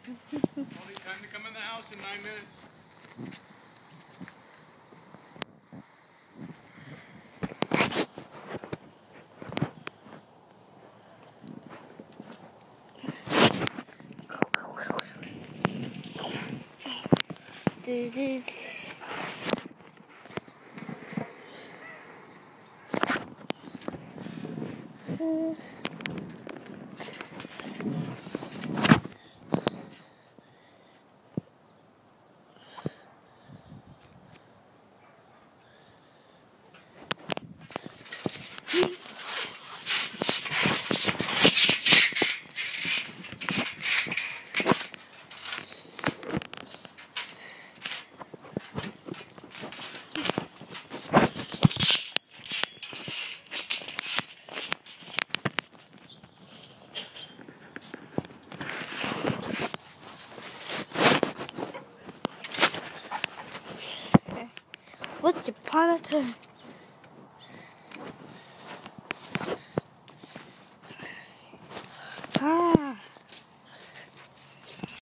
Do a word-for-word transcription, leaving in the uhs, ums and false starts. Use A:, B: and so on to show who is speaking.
A: Only time to come in the house in nine minutes.
B: Do-do. Uh. What's upon a time?